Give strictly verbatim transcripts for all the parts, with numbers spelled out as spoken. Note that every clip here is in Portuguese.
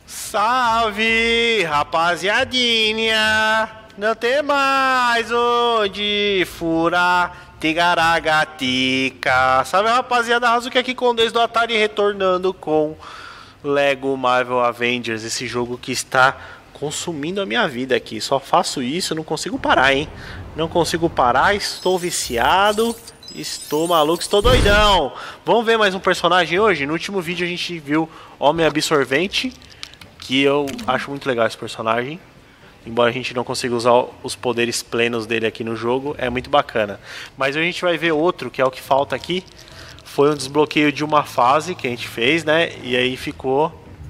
Salve, rapaziadinha! Não tem mais onde furar. Tigaragatica. Salve, rapaziada, Hazuki aqui com o Desde o Atari, retornando com Lego Marvel Avengers. Esse jogo que está consumindo a minha vida aqui. Só faço isso, não consigo parar, hein? Não consigo parar, estou viciado. Estou maluco, estou doidão. Vamos ver mais um personagem hoje? No último vídeo a gente viu Homem Absorvente, que eu acho muito legal esse personagem. Embora a gente não consiga usar os poderes plenos dele aqui no jogo, é muito bacana. Mas a gente vai ver outro, que é o que falta aqui. Foi um desbloqueio de uma fase que a gente fez, né? E aí ficou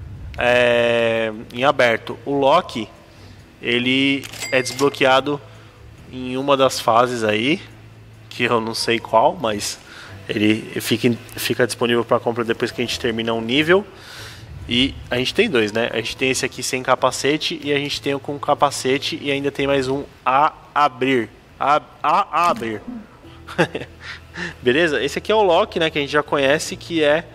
é, em aberto. O Loki, ele é desbloqueado em uma das fases aí, que eu não sei qual, mas ele fica, fica disponível para compra depois que a gente termina um nível. E a gente tem dois, né? A gente tem esse aqui sem capacete e a gente tem o com capacete e ainda tem mais um a abrir. A, a abrir. Beleza? Esse aqui é o Loki, né? Que a gente já conhece, que é,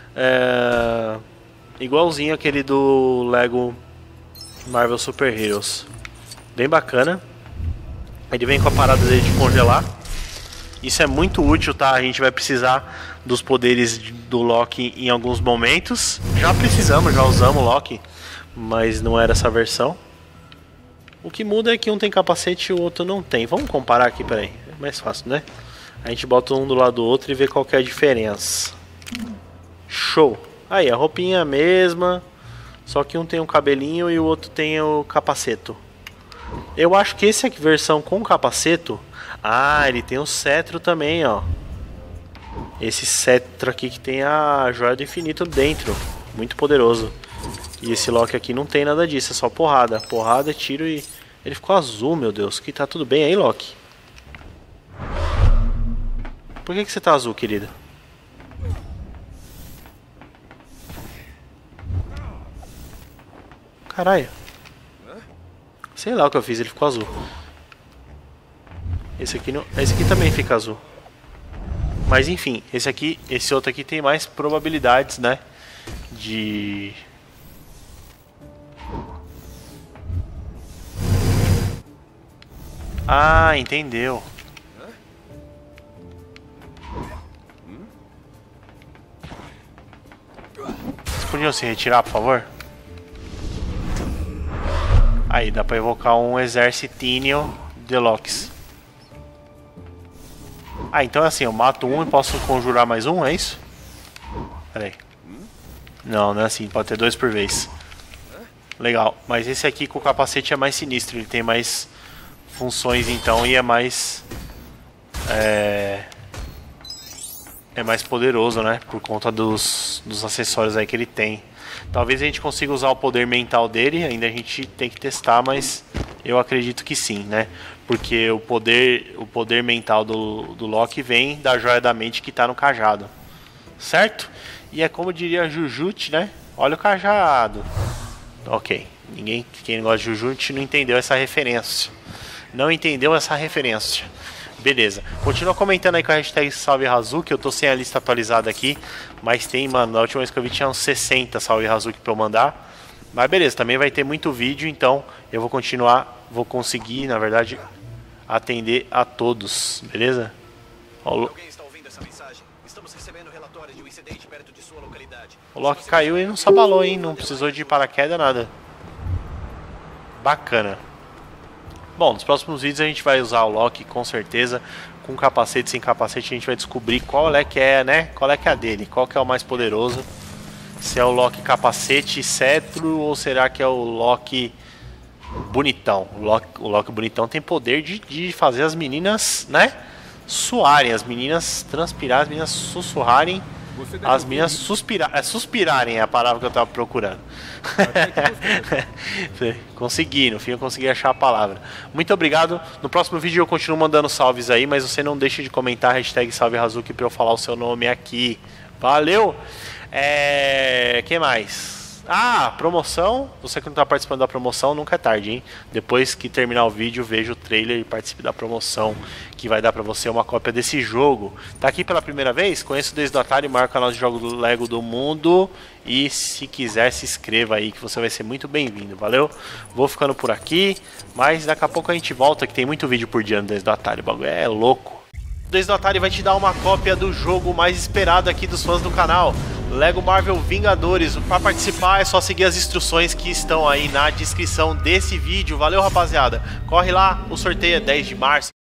é igualzinho aquele do Lego Marvel Super Heroes. Bem bacana. Ele vem com a parada dele de congelar. Isso é muito útil, tá? A gente vai precisar dos poderes do Loki em alguns momentos. Já precisamos, já usamos o Loki, mas não era essa versão. O que muda é que um tem capacete e o outro não tem. Vamos comparar aqui, peraí. É mais fácil, né? A gente bota um do lado do outro e vê qual que é a diferença. Show! Aí, a roupinha é a mesma, só que um tem um cabelinho e o outro tem o capaceto. Eu acho que essa versão com capaceto... Ah, ele tem um cetro também, ó. Esse cetro aqui que tem a Joia do Infinito dentro. Muito poderoso. E esse Loki aqui não tem nada disso, é só porrada. Porrada, tiro e... Ele ficou azul, meu Deus. Que tá tudo bem aí, Loki? Por que que você tá azul, querido? Caralho. Sei lá o que eu fiz, ele ficou azul. Esse aqui, não, esse aqui também fica azul. Mas enfim, esse aqui, esse outro aqui tem mais probabilidades, né? De... Ah, entendeu. Vocês podiam se retirar, por favor? Aí, dá pra evocar um exercitinho de Locks. Ah, então é assim, eu mato um e posso conjurar mais um, é isso? Pera aí. Não, não é assim, pode ter dois por vez. Legal, mas esse aqui com o capacete é mais sinistro, ele tem mais funções então e é mais... É, é mais poderoso, né? Por conta dos, dos acessórios aí que ele tem. Talvez a gente consiga usar o poder mental dele, ainda a gente tem que testar, mas eu acredito que sim, né? Porque o poder, o poder mental do, do Loki vem da joia da mente que está no cajado. Certo? E é como diria Jujutsu, né? Olha o cajado. Ok. Ninguém, quem gosta de Jujutsu não entendeu essa referência. Não entendeu essa referência. Beleza. Continua comentando aí com a hashtag Salve Hazuki. Eu tô sem a lista atualizada aqui. Mas tem, mano, na última vez que eu vi tinha uns sessenta Salve Hazuki pra eu mandar. Mas beleza, também vai ter muito vídeo, então eu vou continuar, vou conseguir, na verdade, atender a todos, beleza? O, Alguém está ouvindo essa mensagem? Estamos recebendo relatórios de um incidente perto de sua localidade. o Loki caiu e não se abalou, hein? Não precisou de paraquedas, nada. Bacana. Bom, nos próximos vídeos a gente vai usar o Loki, com certeza. Com capacete, sem capacete, a gente vai descobrir qual é que é, né? Qual é que é a dele, qual que é o mais poderoso. Se é o Loki capacete e cetro ou será que é o Loki bonitão? O Loki, o Loki bonitão tem poder de, de fazer as meninas, né? Suarem, as meninas transpirar, as meninas sussurrarem, as meninas suspirar, é, suspirarem é a palavra que eu tava procurando. Consegui, no fim eu consegui achar a palavra. Muito obrigado. No próximo vídeo eu continuo mandando salves aí, mas você não deixe de comentar a hashtag Salve Hazuki pra eu falar o seu nome aqui. Valeu! É... que mais? Ah, promoção. Você que não tá participando da promoção, nunca é tarde, hein? Depois que terminar o vídeo, veja o trailer e participe da promoção, que vai dar pra você uma cópia desse jogo. Tá aqui pela primeira vez? Conheço desde o Atari, o maior canal de jogos do Lego do mundo. E se quiser, se inscreva aí, que você vai ser muito bem-vindo, valeu? Vou ficando por aqui, mas daqui a pouco a gente volta, que tem muito vídeo por dia no Desde o Atari, o bagulho é louco. Desde o Atari vai te dar uma cópia do jogo mais esperado aqui dos fãs do canal, Lego Marvel Vingadores. Para participar é só seguir as instruções que estão aí na descrição desse vídeo. Valeu, rapaziada. Corre lá, o sorteio é dez de março.